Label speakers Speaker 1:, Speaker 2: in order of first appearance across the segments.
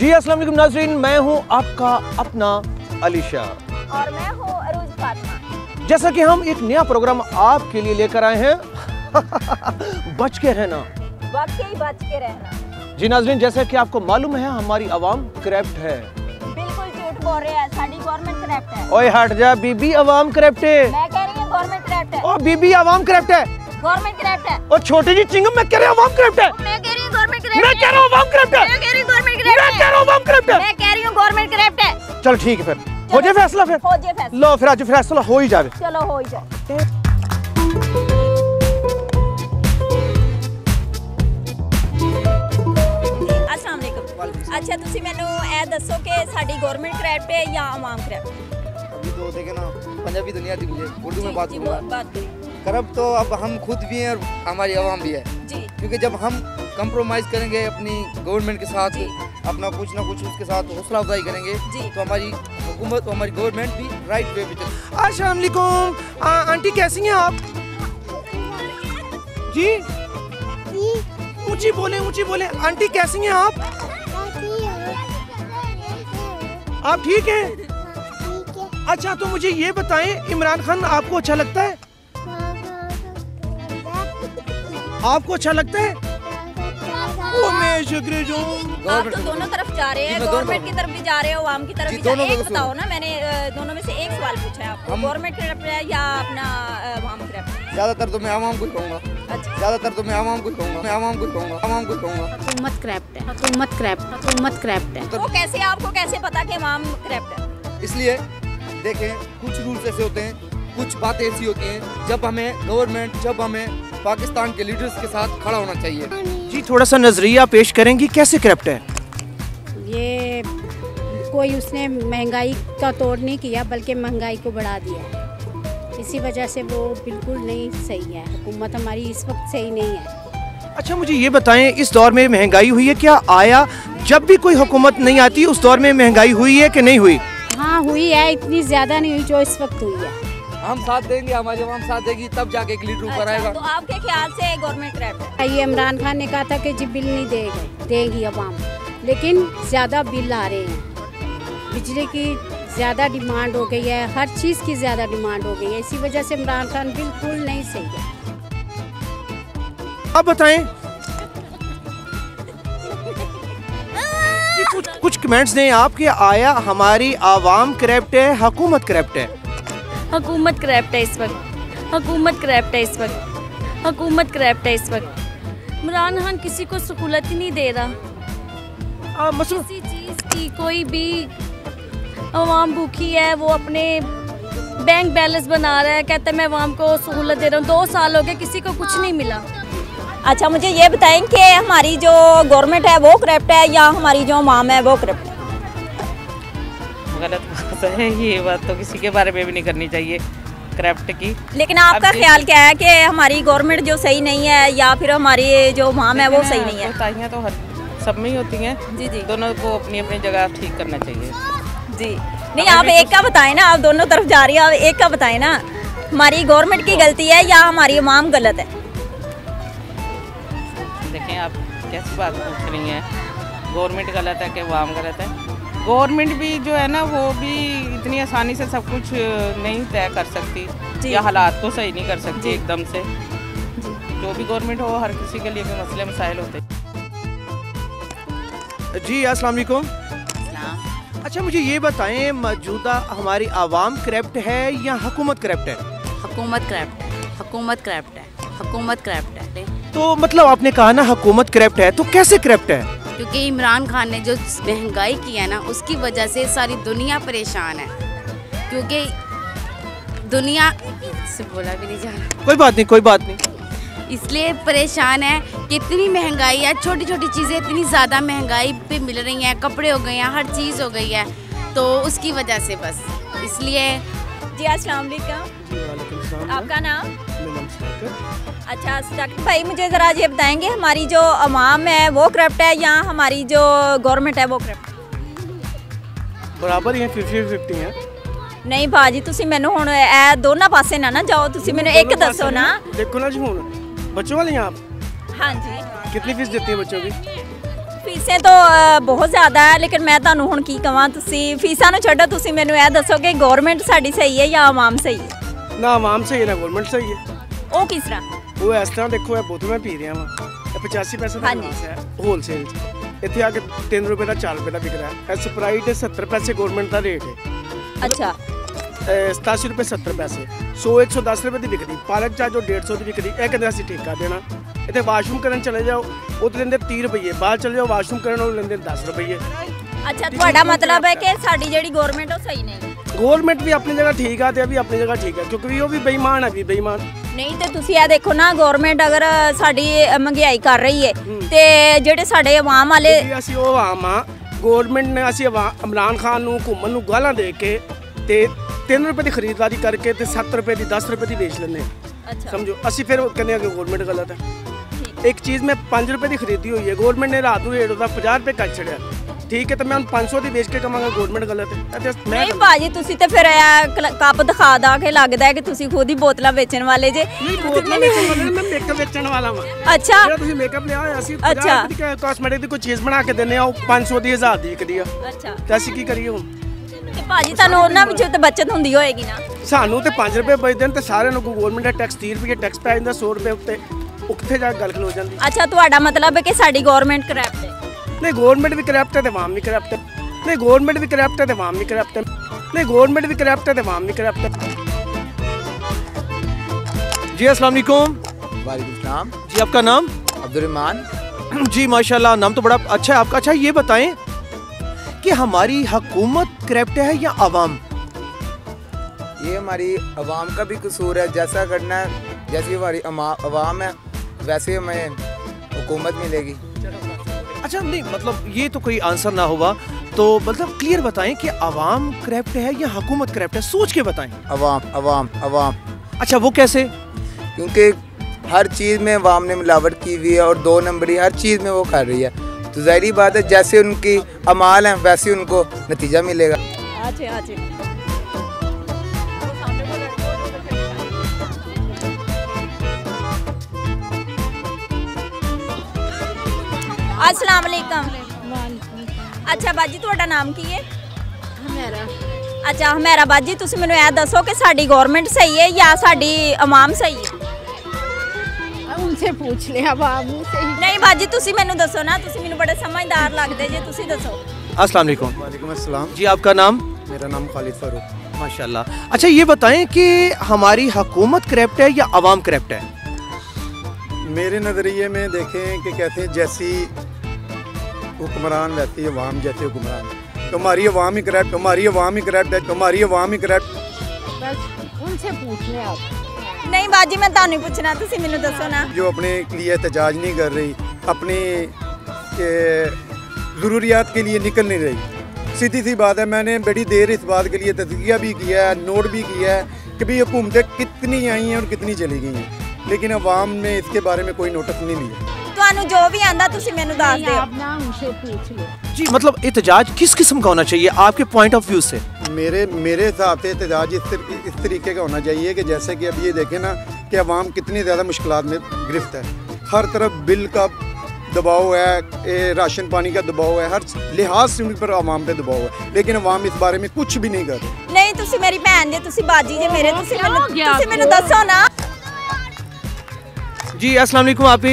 Speaker 1: जी अस्सलाम वालेकुम नाज़रीन, मैं हूं आपका अपना अलीशा
Speaker 2: और मैं हूं अरूज फातिमा।
Speaker 1: जैसा कि हम एक नया प्रोग्राम आपके लिए लेकर आए हैं बच के रहना,
Speaker 2: वाकई बच के रहना।
Speaker 1: जी नाज़रीन, जैसा कि आपको मालूम है हमारी आवाम करप्ट है।
Speaker 2: बिल्कुल झूठ बोल रहे हैं, साडी गवर्नमेंट करप्ट है।
Speaker 1: ओए हट जा बीबी, आवाम करप्ट है।
Speaker 2: मैं कह रही हूं गवर्नमेंट करप्ट है।
Speaker 1: ओ बीबी, आवाम करप्ट है।
Speaker 2: गवर्नमेंट करप्ट है।
Speaker 1: ओ छोटी जी चिंगम, मैं कह रहा हूं आवाम करप्ट है।
Speaker 2: मैं कह रही हूं गवर्नमेंट करप्ट है।
Speaker 1: मैं कह रहा हूं आवाम करप्ट है।
Speaker 2: मैं कह रही हूं गवर्नमेंट करप्ट है।
Speaker 1: मैं कह रहा हूं आवाम करप्ट है।
Speaker 2: मैं कह रही हूं गवर्नमेंट करप्ट है।
Speaker 1: चल ठीक है, फिर हो जाए फैसला। फिर
Speaker 2: हो जाए फैसला।
Speaker 1: लो फिर आज फैसला हो ही जाए।
Speaker 2: चलो हो ही जाए। अस्सलाम वालेकुम। अच्छा ਤੁਸੀਂ ਮੈਨੂੰ ਇਹ ਦੱਸੋ कि साडी गवर्नमेंट करप्ट है या आवाम करप्ट?
Speaker 3: अभी तो देखे ना, पंजाबी दुनिया थी, मुझे उर्दू में बात करूंगा।
Speaker 2: बात
Speaker 3: करप्ट तो अब हम खुद भी हैं और हमारी आवाम भी है
Speaker 2: जी।
Speaker 3: क्योंकि जब हम कंप्रोमाइज करेंगे अपनी गवर्नमेंट के साथ, अपना कुछ ना कुछ उसके साथ हौसला अफजाई करेंगे तो हमारी हुकूमत, हमारी गवर्नमेंट भी राइट वे पे चलेगी।
Speaker 1: अस्सलाम वालेकुम आंटी, कैसी हैं आप? जी ऊंची बोले आंटी, कैसी हैं आप? आप ठीक हैं? अच्छा तो मुझे ये बताएं, इमरान खान आपको अच्छा लगता है? आपको अच्छा लगता है? ओ मैं शुक्र जो
Speaker 2: आप तो दोनों तरफ जा रहे हैं, गवर्नमेंट की तरफ भी जा रहे हो, आवाम की तरफ भी जा रहे हैं। एक बताओ ना, मैंने दोनों में से एक सवाल पूछा है आपको, गवर्नमेंट करप्ट है या अपना आवाम करप्ट?
Speaker 3: ज्यादातर तो मैं आवाम को कहूँगा।
Speaker 2: अच्छा,
Speaker 3: ज्यादातर तो मैं आवाम को कहूँगा। मैं आवाम को कहूँगा, आवाम को कहूँगा।
Speaker 4: हुकूमत करप्ट है, हुकूमत करप्ट, हुकूमत करप्ट है।
Speaker 2: वो कैसे, आपको कैसे पता कि आवाम करप्ट है?
Speaker 3: इसलिए देखें, कुछ रूल्स ऐसे होते हैं, कुछ बातें ऐसी होती हैं जब हमें गवर्नमेंट, जब हमें पाकिस्तान के लीडर्स के साथ खड़ा होना चाहिए।
Speaker 1: जी थोड़ा सा नजरिया पेश करेंगी, कैसे करप्ट है?
Speaker 4: ये कोई उसने महंगाई का तोड़ नहीं किया, बल्कि महंगाई को बढ़ा दिया। इसी वजह से वो बिल्कुल नहीं सही है। हुकूमत हमारी इस वक्त सही नहीं है।
Speaker 1: अच्छा मुझे ये बताएं, इस दौर में महंगाई हुई है क्या? आया जब भी कोई हुकूमत नहीं आती उस दौर में महंगाई हुई है कि नहीं हुई?
Speaker 4: हाँ हुई है, इतनी ज़्यादा नहीं हुई जो इस वक्त हुई है।
Speaker 3: हम साथ देंगे, हमारी आवाम साथ देगी, तब जाके एक लीडर ऊपर आएगा।
Speaker 2: तो आपके ख्याल से गवर्नमेंट करप्ट है?
Speaker 4: ये इमरान खान ने कहा था कि जी बिल नहीं देगी आवाम, लेकिन ज़्यादा बिल आ रहे हैं। बिजली की ज़्यादा डिमांड हो गई है, हर चीज़ की ज़्यादा डिमांड हो गई है। इसी वजह से इमरान खान बिल्कुल नहीं सही है।
Speaker 1: आप बताएं। कुछ कमेंट्स दें आपके, आया हमारी आवाम करप्ट है, हुकूमत करप्ट है?
Speaker 5: हुकूमत करप्ट है इस वक्त, हुकूमत करप्ट है इस वक्त, हुकूमत करप्ट है इस वक्त। इमरान खान किसी को सहूलत ही नहीं दे रहा, किसी चीज़ की। कोई भी अवाम भूखी है, वो अपने बैंक बैलेंस बना रहा है, कहता है मैं अवाम को सहूलत दे रहा हूँ। 2 साल हो गए, किसी को कुछ नहीं मिला।
Speaker 2: अच्छा मुझे ये बताएं कि हमारी जो गवर्नमेंट है वो करप्ट है या हमारी जो अवाम है वो करप्ट है?
Speaker 6: गलत बात है, ये बात तो किसी के बारे में भी नहीं करनी चाहिए करप्ट की।
Speaker 2: लेकिन आपका ख्याल क्या है कि हमारी गवर्नमेंट जो सही नहीं है या फिर हमारी जो अवाम है वो सही नहीं है?
Speaker 6: कोताहियाँ तो हर सब में ही होती हैं।
Speaker 2: जी जी,
Speaker 6: दोनों को अपनी अपनी जगह ठीक करना चाहिए।
Speaker 2: जी नहीं, आप एक का बताएं ना, आप दोनों तरफ जा रही है, आप एक का बताएं ना, हमारी गवर्नमेंट की गलती है या हमारी अवाम गलत है?
Speaker 6: देखें आप कैसी बात पूछ रही हैं, गवर्नमेंट गलत है कि अवाम गलत है? गवर्नमेंट भी जो है ना, वो भी इतनी आसानी से सब कुछ नहीं तय कर सकती या हालात को सही नहीं कर सकती एकदम से। जो भी गवर्नमेंट हो, हर किसी के लिए भी मसले मसाइल होते हैं।
Speaker 1: जी अस्सलाम वालेकुम। अच्छा मुझे ये बताएं, मौजूदा हमारी आवाम करप्ट है या हुकूमत करप्ट है?
Speaker 7: हुकूमत करप्ट है, हुकूमत करप्ट है, हुकूमत करप्ट है।
Speaker 1: तो मतलब आपने कहा ना हुकूमत करप्ट है, तो कैसे करप्ट है?
Speaker 7: क्योंकि इमरान खान ने जो महंगाई की है ना, उसकी वजह से सारी दुनिया परेशान है। क्योंकि दुनिया से बोला भी नहीं जा रहा।
Speaker 1: कोई बात नहीं, कोई बात नहीं।
Speaker 7: इसलिए परेशान है कि इतनी महंगाई है, छोटी छोटी चीज़ें इतनी ज़्यादा महंगाई पे मिल रही हैं, कपड़े हो गए हैं, हर चीज़ हो गई है, तो उसकी वजह से बस इसलिए।
Speaker 2: जी अस्सलाम वालेकुम, आपका नाम? अच्छा साकिब भाई, मुझे ज़रा ये बताएंगे, हमारी जो अवाम है वो करप्ट है या हमारी जो गवर्नमेंट है वो करप्ट?
Speaker 1: बराबर ही है, 50-50 है।
Speaker 2: नहीं भाजी, तुसी मैनू हुण ए दोनों पासे ना जाओ, तुसी मैनू एक दसो ना।
Speaker 1: देखो ना जी, हुण बच्चों वाली हैं आप?
Speaker 2: हाँ जी।
Speaker 1: कितनी फीस देती है बच्चों की?
Speaker 2: ਫੀਸਾਂ तो बहुत ज़्यादा है, लेकिन मैं ਤੁਹਾਨੂੰ ਹੁਣ ਕੀ ਕਹਾਂ, ਤੁਸੀਂ ਫੀਸਾਂ ਨੂੰ ਛੱਡੋ, ਤੁਸੀਂ ਮੈਨੂੰ ਇਹ ਦੱਸੋ ਕਿ ਗਵਰਨਮੈਂਟ ਸਾਡੀ ਸਹੀ ਹੈ ਜਾਂ ਆਵਾਮ ਸਹੀ ਹੈ?
Speaker 1: ना आवाम सही है ना गवर्नमेंट सही है।
Speaker 2: ਉਹ ਕਿਸ ਤਰ੍ਹਾਂ?
Speaker 1: वो इस तरह देखो ये बोतल मैं पी रहा वा, 85 पैसे का
Speaker 2: हाँ जी।
Speaker 1: ग्लास है होलसेल इतने आके 3 रुपए का 4 रुपए का बिक रहा है। स्प्राइट 70 पैसे गवर्नमेंट का रेट है,
Speaker 2: ਅੱਛਾ
Speaker 1: 87 रुपए 70 पैसे 100 110 रुपए की बिकती। पालक चाह जो 150 की बिकती, यह कहते असं ठेका देना। इतने वाशरूम करन चले जाओ वो तो लेंदे 30 रुपये, बाहर चले जाओ वाशरूम करन वो लेंदे 10 रुपये।
Speaker 2: ਅੱਛਾ ਤੁਹਾਡਾ ਮਤਲਬ ਹੈ ਕਿ ਸਾਡੀ ਜਿਹੜੀ ਗਵਰਨਮੈਂਟ ਉਹ ਸਹੀ ਨਹੀਂ?
Speaker 1: गवर्नमेंट भी अपनी जगह ठीक है तो भी अपनी जगह ठीक है, क्योंकि वो भी बेईमान है, भी बेईमान
Speaker 2: ਨਹੀਂ ਤੇ ਤੁਸੀਂ ਇਹ ਦੇਖੋ ਨਾ, ਗਵਰਨਮੈਂਟ ਅਗਰ ਸਾਡੀ ਮਹਿੰਗਾਈ ਕਰ ਰਹੀ ਹੈ ਤੇ ਜਿਹੜੇ ਸਾਡੇ ਆਵਾਮ ਵਾਲੇ
Speaker 1: ਅਸੀਂ ਉਹ ਆਮ ਆ, ਗਵਰਨਮੈਂਟ ਨੇ ਅਸੀਂ ਇਮਰਾਨ ਖਾਨ ਨੂੰ ਘੁੰਮਣ ਨੂੰ ਗਾਲਾਂ ਦੇ ਕੇ ਤੇ 3 ਰੁਪਏ ਦੀ ਖਰੀਦਦਾਰੀ ਕਰਕੇ ਤੇ 7 ਰੁਪਏ ਦੀ 10 ਰੁਪਏ ਦੀ ਵੇਚ ਲੈਂਦੇ ਹਾਂ।
Speaker 2: ਅੱਛਾ
Speaker 1: ਸਮਝੋ ਅਸੀਂ ਫਿਰ ਕਹਿੰਦੇ ਆ ਕਿ ਗਵਰਨਮੈਂਟ ਗਲਤ ਹੈ। ਇੱਕ ਚੀਜ਼ ਮੈਂ 5 ਰੁਪਏ ਦੀ ਖਰੀਦੀ ਹੋਈ ਹੈ, ਗਵਰਨਮੈਂਟ ਨੇ ਰਾਤ ਨੂੰ ਰੇਟ ਉਹਦਾ 50 ਰੁਪਏ ਕੱਟ ਛੜਿਆ, ਠੀਕ ਹੈ, ਤਾਂ ਮੈਂ ਹੁਣ 500 ਦੀ ਵੇਚ ਕੇ ਕਮਾਂਗਾ, ਗਵਰਨਮੈਂਟ ਗਲਤ ਹੈ। ਅਤੇ ਮੈਂ
Speaker 2: ਨਹੀਂ ਭਾਜੀ ਤੁਸੀਂ ਤੇ ਫਿਰ ਇਹ ਕੱਪ ਦਿਖਾ ਦਾ ਕੇ ਲੱਗਦਾ ਹੈ ਕਿ ਤੁਸੀਂ ਖੁਦ ਹੀ ਬੋਤਲਾਂ ਵੇਚਣ ਵਾਲੇ ਜੇ।
Speaker 1: ਬੋਤਲਾਂ ਵੇਚਣ ਵਾਲਾ ਨਹੀਂ, ਮੈਂ ਮੇਕਅਪ ਵੇਚਣ ਵਾਲਾ ਵਾਂ।
Speaker 2: ਅੱਛਾ
Speaker 1: ਜਿਹੜਾ ਤੁਸੀਂ ਮੇਕਅਪ ਲਿਆ ਹੋਇਆ ਅਸੀਂ 50 ਰੁਪਏ ਦੀ ਕਾਸਮੈਟਿਕ ਦੀ ਕੋਈ ਚੀਜ਼ ਬਣਾ ਕੇ ਦਿੰਦੇ ਆ, ਉਹ 500 ਦੀ 1000 ਦੀ ਵਿਕਦੀ ਆ,
Speaker 2: ਅੱਛਾ
Speaker 1: ਤੇ ਅਸੀਂ ਕੀ ਕਰੀਏ ਹੁਣ?
Speaker 2: ਤੇ ਭਾਜੀ ਤੁਹਾਨੂੰ ਉਹਨਾਂ ਵਿੱਚੋਂ ਤੇ ਬਚਤ ਹੁੰਦੀ ਹੋਏਗੀ ਨਾ?
Speaker 1: ਸਾਨੂੰ ਤੇ 5 ਰੁਪਏ ਬਚਦੇ ਨੇ ਤੇ ਸਾਰਿਆਂ ਨੂੰ ਗਵਰਨਮੈਂਟ ਦਾ ਟੈਕਸ 30 ਰੁਪਏ ਟੈਕਸ ਪੈ ਜਾਂਦਾ 100 ਰੁਪਏ ਉੱਤੇ, ਉਹ ਕਿੱਥੇ ਜਾ ਕੇ ਗੱਲ ਖਲੋ ਜਾਂਦੀ?
Speaker 2: ਅੱਛਾ ਤੁਹਾਡਾ ਮਤਲਬ ਹੈ ਕਿ ਸਾਡੀ ਗਵਰਨਮੈਂਟ ਕਰਪਟ ਹੈ?
Speaker 1: ਨਹੀਂ ਗਵਰਨਮੈਂਟ ਵੀ ਕਰਪਟ ਹੈ ਤੇ ਆਵਾਮ ਵੀ ਕਰਪਟ ਹੈ। नहीं गवर्नमेंट भी करप्ट है तो आवाम भी करप्ट है। नहीं गवर्नमेंट भी करप्ट है तो आवाम भी करप्ट है। जी अस्सलाम वालेकुम।
Speaker 8: वालेकुम सलाम।
Speaker 1: जी आपका नाम?
Speaker 8: अब्दुर्रहमान।
Speaker 1: जी माशाल्लाह, नाम तो बड़ा अच्छा है आपका। अच्छा ये बताएं कि हमारी हुकूमत करप्ट है या आवाम?
Speaker 8: ये हमारी आवाम का भी कसूर है, जैसा करना है, जैसी हमारी आवाम है वैसे हमें हुकूमत मिलेगी।
Speaker 1: अच्छा नहीं मतलब ये तो कोई आंसर ना हुआ, तो मतलब क्लियर बताएं कि आवाम करप्ट है या हुकूमत करप्ट है, सोच के बताएं।
Speaker 8: आवाम आवाम आवाम।
Speaker 1: अच्छा वो कैसे?
Speaker 8: क्योंकि हर चीज़ में आवाम ने मिलावट की हुई है और 2 नंबरी हर चीज़ में वो कर रही है, तो ज़ाहिरी बात है जैसे उनकी अमाल हैं वैसे उनको नतीजा मिलेगा।
Speaker 2: अच्छा अच्छा अस्सलाम वालेकुम। अच्छा बाजी ਤੁਹਾਡਾ ਨਾਮ ਕੀ ਹੈ?
Speaker 4: हमेरा
Speaker 2: अच्छा हमेरा बाजी ਤੁਸੀਂ ਮੈਨੂੰ ਇਹ ਦੱਸੋ ਕਿ ਸਾਡੀ ਗਵਰਨਮੈਂਟ ਸਹੀ ਹੈ ਜਾਂ ਸਾਡੀ ਆਵਾਮ ਸਹੀ ਹੈ?
Speaker 4: उनसे पूछ ले, अब आप मुझसे ही
Speaker 2: ਨਹੀਂ ਬਾਜੀ ਤੁਸੀਂ ਮੈਨੂੰ ਦੱਸੋ ਨਾ, ਤੁਸੀਂ ਮੈਨੂੰ ਬੜੇ ਸਮਝਦਾਰ ਲੱਗਦੇ ਜੇ, ਤੁਸੀਂ ਦੱਸੋ।
Speaker 1: अस्सलाम वालेकुम।
Speaker 9: वालेकुम अस्सलाम।
Speaker 1: जी आपका नाम?
Speaker 9: मेरा नाम खालिद फारूक।
Speaker 1: माशाल्लाह। अच्छा ये बताएं कि हमारी हुकूमत करप्ट है या आवाम करप्ट है?
Speaker 9: मेरे नज़रिए में देखें कि कहते हैं जैसी हुक्मरान वैसी अवाम, जैसे हुक्मरान। तुम्हारी अवाम ही करप्ट, तुम्हारी अवाम ही करप्ट है, तुम्हारी अवाम ही करप्ट।
Speaker 4: बस उनसे पूछ ले आप।
Speaker 2: ਨਹੀਂ ਬਾਜੀ ਮੈਂ ਤੁਹਾਨੂੰ ਹੀ ਪੁੱਛਣਾ, ਤੁਸੀਂ ਮੈਨੂੰ ਦੱਸੋ ਨਾ।
Speaker 9: जो अपने लिए एहतजाज नहीं कर रही, अपनी ज़रूरियात के लिए निकल नहीं रही। सीधी सी बात है, मैंने बड़ी देर इस बात के लिए तज़किया भी किया है, नोट भी किया है कि भाई हुकूमतें कितनी आई हैं और कितनी चली गई हैं, लेकिन अवाम ने इसके बारे में कोई नोटिस नहीं लिया।
Speaker 2: ਤੁਹਾਨੂੰ ਜੋ भी आंदा ਤੁਸੀਂ ਮੈਨੂੰ ਦੱਸ
Speaker 4: नहीं,
Speaker 2: ਦਿਓ।
Speaker 4: आप ना उनसे पूछ लो।
Speaker 1: जी मतलब एहतजाज किस किस्म का होना चाहिए आपके पॉइंट ऑफ व्यू से?
Speaker 9: मेरे हिसाब से एहतजाज इस तरीके का होना चाहिए कि जैसे कि अब ये देखें ना कि अवाम कितनी ज़्यादा मुश्किलात में गिरफ्त है, हर तरफ बिल का दबाव है, राशन पानी का दबाव है, हर लिहाज से उन पर अवाम पे दबाव है, लेकिन अवाम इस बारे में कुछ भी नहीं कर रही।
Speaker 2: ਨਹੀਂ ਤੁਸੀਂ ਮੇਰੀ ਭੈਣ ਜੇ, ਤੁਸੀਂ ਬਾਜੀ ਜੇ ਮੇਰੇ, ਤੁਸੀਂ ਮੈਨੂੰ ਦੱਸੋ ਨਾ।
Speaker 1: जी अस्सलाम वालेकुम। आप ही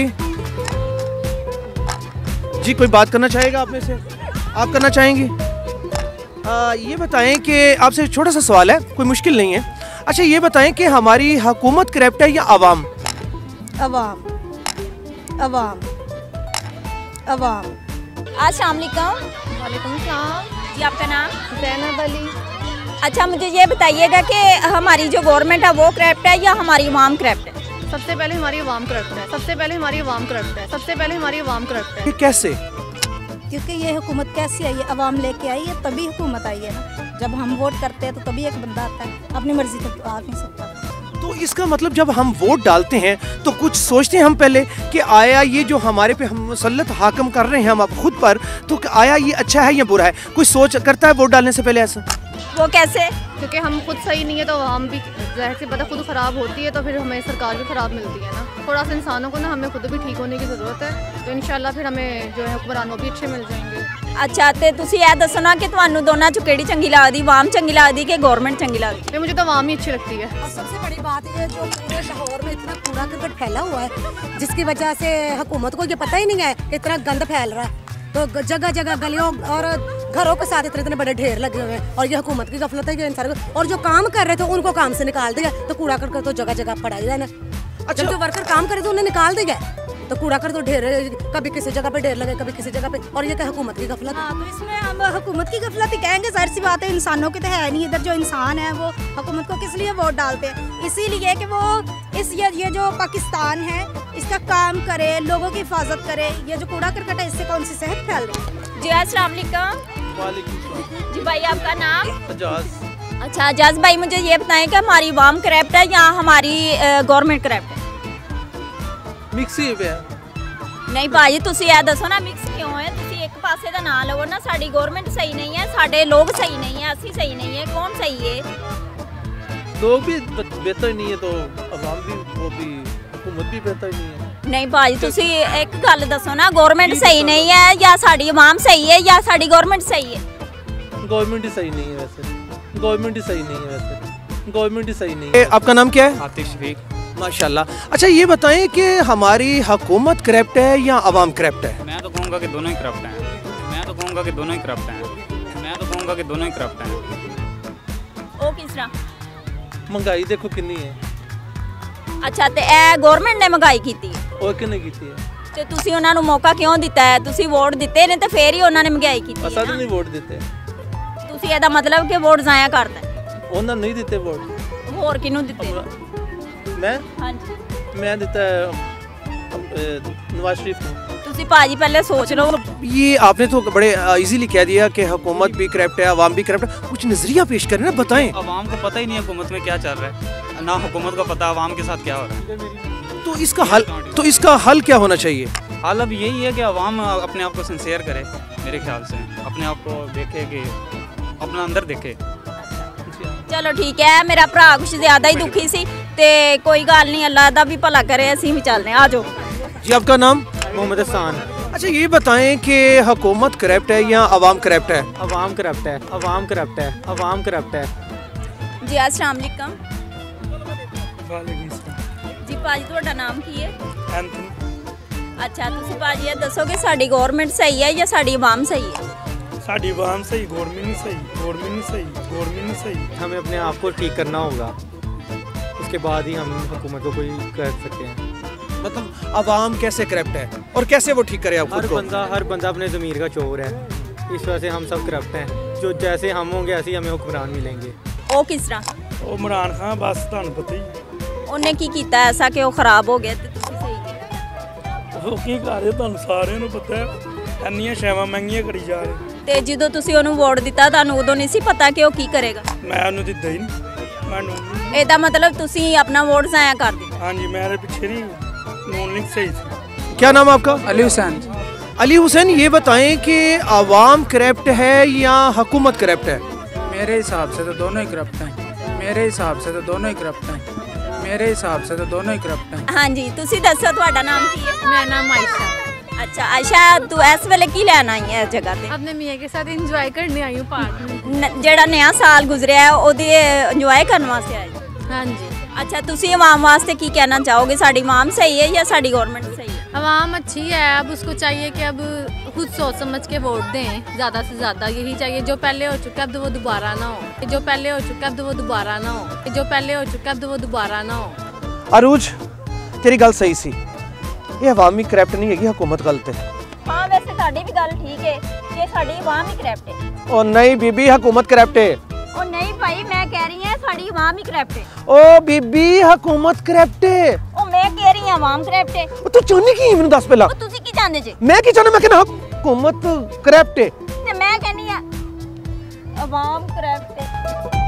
Speaker 1: जी कोई बात करना चाहेगा आप में से? आप करना चाहेंगी? ये बताएं कि आपसे छोटा सा सवाल है, कोई मुश्किल नहीं है। अच्छा ये बताएं कि हमारी हुकूमत करप्ट है या आवाम?
Speaker 2: अवाम अवाम अवाम। अस्सलाम वालेकुम।
Speaker 10: वालेकुम सलाम।
Speaker 2: जी आपका नाम?
Speaker 10: ज़ैनब अली।
Speaker 2: अच्छा मुझे ये बताइएगा कि हमारी जो गवर्नमेंट है वो करप्ट है या हमारी आवाम करप्ट है?
Speaker 10: सबसे पहले हमारी आवाम करप्ट है, सबसे पहले हमारी आवाम करप्ट है, सबसे पहले हमारी आवाम करप्ट है।
Speaker 1: ये कैसे?
Speaker 11: क्योंकि ये हुकूमत कैसी आई है, अवाम लेके आई है तभी हुकूमत आई है ना। जब हम वोट करते हैं तो तभी एक बंदा आता है, अपनी मर्जी तो आ नहीं सकता।
Speaker 1: तो इसका मतलब जब हम वोट डालते हैं तो कुछ सोचते हैं हम पहले कि आया ये जो हमारे पे हम मुसल्लत हाकम कर रहे हैं हम अब खुद पर, तो आया ये अच्छा है या बुरा है? कोई सोच करता है वोट डालने से पहले ऐसा?
Speaker 2: वो कैसे?
Speaker 10: क्योंकि हम खुद सही नहीं है तो हम भी ज़ाहिर सी बात है खुद ख़राब होती है, तो फिर हमें सरकार भी ख़राब मिलती है ना। थोड़ा सा इंसानों को ना हमें खुद भी ठीक होने की ज़रूरत है, तो इंशाल्लाह फिर हमें जो है हुक्मरान वो भी अच्छे मिल जाएंगे।
Speaker 2: अच्छा तो तुसी ये दसो ना कि तुहानू दोनों चो केड़ी चंगी लगदी, आवाम चंगी लगदी कि गवर्नमेंट चंगी लगदी?
Speaker 10: तो मुझे तो आवाम ही अच्छी लगती है।
Speaker 12: और सबसे बड़ी बात ये जो पूरे लाहौर में इतना कूड़ा करकट फैला हुआ है, जिसकी वजह से हुकूमत को ये पता ही नहीं है इतना गंद फैल रहा है। तो जगह जगह गलियों और घरों के साथ इतने इतने बड़े ढेर लगे हुए हैं, और ये हुकूमत की गफलत है कि इन सारे और जो काम कर रहे थे उनको काम से निकाल दिया, तो कूड़ा करकट तो जगह जगह पड़ा ही रहना। अच्छा, जो वर्कर काम करे तो उन्हें निकाल दिया, तो कूड़ा कर तो ढेर कभी किसी जगह पे ढेर लगे कभी किसी जगह पे, और ये क्या हुकूमत की गफलत?
Speaker 11: हाँ, तो इसमें हम हुकूमत की गफलत ही कहेंगे, जाहिर सी बात है इंसानों की तो है नहीं। इधर जो इंसान है वो हुकूमत को किस लिए वोट डालते हैं? इसीलिए कि वो ये जो पाकिस्तान है इसका काम करे, लोगों की हिफाजत करे। ये जो कूड़ा करकट है इससे कौन सी सेहत फैल रही है?
Speaker 2: जी अस्सलाम वालेकुम। जी भाई आपका नाम?
Speaker 13: अजाज।
Speaker 2: अच्छा अजाज भाई, मुझे ये बताएं कि हमारी आवाम करप्ट है या हमारी गवर्नमेंट करप्ट है?
Speaker 13: मिक्स ही है।
Speaker 2: नहीं भाई तुसी ये दसो ना मिक्स क्यों है? तुसी एक पासे दा ना लो ना, साडी गवर्नमेंट सही नहीं है, साडे लोग सही नहीं है, असी सही नहीं है, कौन सही है?
Speaker 13: लोग भी बेहतर नहीं है तो अवाम भी, वो भी हुकूमत भी बेहतर नहीं है।
Speaker 2: नहीं भाई तुसी एक गल दसो ना, गवर्नमेंट सही नहीं है या साडी अवाम सही है या साडी गवर्नमेंट सही है?
Speaker 13: गवर्नमेंट ही सही नहीं है वैसे, गवर्नमेंट ही सही नहीं है वैसे, गवर्नमेंट ही सही नहीं है।
Speaker 14: आपका नाम क्या है?
Speaker 15: आतिश शफीक।
Speaker 14: माशाल्लाह। अच्छा ये बताएं कि हमारी हुकूमत करप्ट है या अवाम करप्ट है?
Speaker 15: मैं तो कहूँगा कि दोनों ही करप्ट हैं। मैं तो कहूँगा कि दोनों ही करप्ट हैं। मैं तो कहूँगा कि दोनों ही करप्ट हैं।
Speaker 2: ओ किस तरह?
Speaker 13: महंगाई देखो कितनी है।
Speaker 2: अच्छा ते ए गवर्नमेंट ने महंगाई कीती है?
Speaker 13: और कितने कीती है?
Speaker 2: ਤੇ ਤੁਸੀਂ ਉਹਨਾਂ ਨੂੰ ਮੌਕਾ ਕਿਉਂ ਦਿੱਤਾ ਹੈ? ਤੁਸੀਂ ਵੋਟ ਦਿੱਤੇ ਨੇ ਤੇ ਫੇਰ ਹੀ ਉਹਨਾਂ ਨੇ ਮਹਿੰਗਾਈ ਕੀਤੀ ਹੈ।
Speaker 13: ਅਸਾਂ ਨਹੀਂ ਵੋਟ ਦਿੱਤੇ।
Speaker 2: ਤੁਸੀਂ ਇਹਦਾ ਮਤਲਬ ਕਿ ਵੋਟ ਜ਼ਾਇਆ ਕਰਦਾ?
Speaker 13: ਉਹਨਾਂ ਨਹੀਂ ਦਿੱਤੇ ਵੋਟ।
Speaker 2: ਹੋਰ ਕਿਹਨੂੰ ਦਿੱਤੇ?
Speaker 13: ਮੈਂ?
Speaker 2: ਹਾਂਜੀ
Speaker 13: मैं देता नवाज शरीफ को।
Speaker 2: ਤੁਸੀਂ ਭਾਜੀ ਪਹਿਲੇ सोच लो।
Speaker 14: ये आपने तो बड़े इजीली कह दिया कि हुकूमत भी करप्ट है, अवाम भी करप्ट है। कुछ नजरिया पेश करें ना, बताएं।
Speaker 15: अवाम को पता ही नहीं है हुकूमत में क्या चल रहा है, ना हुकूमत को पता अवाम के साथ क्या हो रहा है।
Speaker 14: तो इसका हल क्या होना चाहिए?
Speaker 15: हाल अब यही है कि अवाम अपने आप को सिंसियर करे, मेरे ख्याल से अपने आप को देखे कि अपना अंदर देखे।
Speaker 2: चलो ठीक है, मेरा भरा कुछ ज्यादा ही दुखी सी ते कोई गल नहीं, अल्लाह दा भी भला करे, असीं भी चलने। आ जाओ
Speaker 14: जी। आपका नाम?
Speaker 16: मोहम्मद हसान।
Speaker 14: अच्छा ये बताएं कि हुकूमत करप्ट है या अवाम करप्ट है?
Speaker 16: अवाम करप्ट है, अवाम करप्ट है, अवाम करप्ट है।
Speaker 2: जी अस्सलाम वालेकुम। जी भाजी ਤੁਹਾਡਾ ਨਾਮ ਕੀ ਹੈ?
Speaker 17: एंथनी।
Speaker 2: अच्छा ਤੁਸੀਂ ਭਾਜੀ ਇਹ ਦੱਸੋ ਕਿ ਸਾਡੀ ਗਵਰਨमेंट सही है या साड़ी अवाम सही है?
Speaker 17: साड़ी अवाम सही, गवर्नमेंट नहीं सही, गवर्नमेंट नहीं सही, गवर्नमेंट नहीं सही।
Speaker 16: हमें अपने आप को ठीक करना होगा, उसके बाद ही हम हुकूमत को कोई कर सकते हैं।
Speaker 14: मतलब अवाम कैसे करप्ट है और कैसे वो ठीक करे?
Speaker 16: हर बंदा अपने ज़मीर का चोर है, इस वजह से हम सब करप्ट हैं। जो जैसे हम होंगे ऐसे ही हमें हुक्मरान मिलेंगे।
Speaker 2: ਉਹ ਕਿਸ ਤਰ੍ਹਾਂ?
Speaker 17: ਉਹ ਇਮਰਾਨ ਖਾਨ ਬਸ ਤੁਹਾਨੂੰ ਪਤਾ ਹੀ।
Speaker 2: ਉਹਨੇ ਕੀ ਕੀਤਾ ਐਸਾ ਕਿ ਉਹ ਖਰਾਬ ਹੋ ਗਿਆ ਤੇ ਤੁਸੀਂ ਸਹੀ ਕੀਤਾ?
Speaker 17: ਉਹ ਕੀ ਕਰ ਰਿਹਾ ਤੁਹਾਨੂੰ ਸਾਰਿਆਂ ਨੂੰ ਪਤਾ ਹੈ, ਇੰਨੀਆਂ ਸ਼ੈਵਾਂ ਮਹਿੰਗੀਆਂ ਕਰੀ ਜਾ ਰਹੇ।
Speaker 2: ਤੇ ਜਦੋਂ ਤੁਸੀਂ ਉਹਨੂੰ ਵੋਟ ਦਿੱਤਾ ਤੁਹਾਨੂੰ ਉਦੋਂ ਨਹੀਂ ਸੀ ਪਤਾ ਕਿ ਉਹ ਕੀ ਕਰੇਗਾ?
Speaker 17: ਮੈਂ ਉਹਨੂੰ ਦਿੱਤਾ ਹੀ ਨਹੀਂ, ਮੈਨੂੰ
Speaker 2: ਇਹਦਾ ਮਤਲਬ ਤੁਸੀਂ ਆਪਣਾ ਵੋਟ ਜ਼ਾਇਆ ਕਰ ਦਿੱਤਾ?
Speaker 17: ਹਾਂਜੀ, ਮੇਰੇ ਪਿੱਛੇ नहीं, नून लीग सही थी।
Speaker 14: क्या नाम आपका?
Speaker 3: अली हुसैन।
Speaker 14: अली हुसैन, ये बताएं कि अवाम करप्ट है या हुकूमत करप्ट है?
Speaker 3: मेरे हिसाब से तो दोनों ही करप्ट हैं। मेरे हिसाब से तो दोनों ही करप्ट हैं। मेरे हिसाब से तो दोनों ही करप्ट हैं।
Speaker 2: हाँ जी, ਤੁਸੀਂ ਦੱਸੋ ਤੁਹਾਡਾ ਨਾਮ ਕੀ ਹੈ?
Speaker 10: मेरा नाम आयशा।
Speaker 2: अच्छा आयशा, तू इस वेले की लेना आई है इस जगह पे?
Speaker 10: अपने मियाँ के साथ इंजॉय करने आई हूँ पार्क में।
Speaker 2: ਜਿਹੜਾ नया साल गुजरिया है ਉਹਦੇ ਇੰਜੋਏ ਕਰਨ ਵਾਸਤੇ ਆਏ?
Speaker 10: हाँ जी।
Speaker 2: अच्छा ਤੁਸੀਂ आवाम वास्ते की कहना चाहोगे? साड़ी आवाम सही है या साड़ी गवर्नमेंट सही है?
Speaker 10: आवाम अच्छी है, अब उसको चाहिए कि अब खुद सोच समझ के वोट दें, ज़्यादा से ज़्यादा यही चाहिए। जो पहले हो चुका है अब वो दोबारा ना हो, जो पहले हो चुका है अब वो दोबारा ना हो, जो पहले हो चुका है अब वो दोबारा ना हो।
Speaker 14: अरूज तेरी गल सही सी, ये अवामी करप्ट नहीं है, हुकूमत गलत है।
Speaker 2: हाँ वैसे साड़ी भी गल ठीक है कि साड़ी आवाम ही करप्ट है।
Speaker 14: ओ नहीं बीबी, हुकूमत करप्ट है।
Speaker 2: ओ नहीं भाई, मैं कह रही हूँ साड़ी आवाम ही करप्ट है।
Speaker 14: ओ बीबी हुकूमत करप्ट है।
Speaker 2: ओ मैं कह रही हूँ आवाम करप्ट है।
Speaker 14: ओ तू चाहनी की मैनू दस पहला?
Speaker 2: ओ तुसी की जानदे जे?
Speaker 14: मैं की चाहना? मैं कहना हुकूमत करप्ट है
Speaker 2: ते मैं कहनी है आवाम करप्ट है।